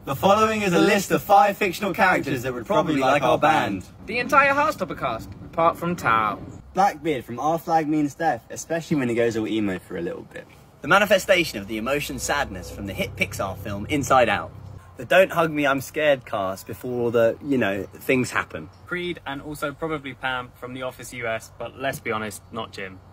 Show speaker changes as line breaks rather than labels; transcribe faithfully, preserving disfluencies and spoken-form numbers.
The following is a list of five fictional characters that would probably like our band.
The entire Heartstopper cast, apart from Tao.
Blackbeard from Our Flag Means Death, especially when he goes all emo for a little bit.
The manifestation of the emotion sadness from the hit Pixar film Inside Out. The Don't Hug Me, I'm Scared cast before the, you know, things happen.
Creed, and also probably Pam from The Office U S, but let's be honest, not Jim.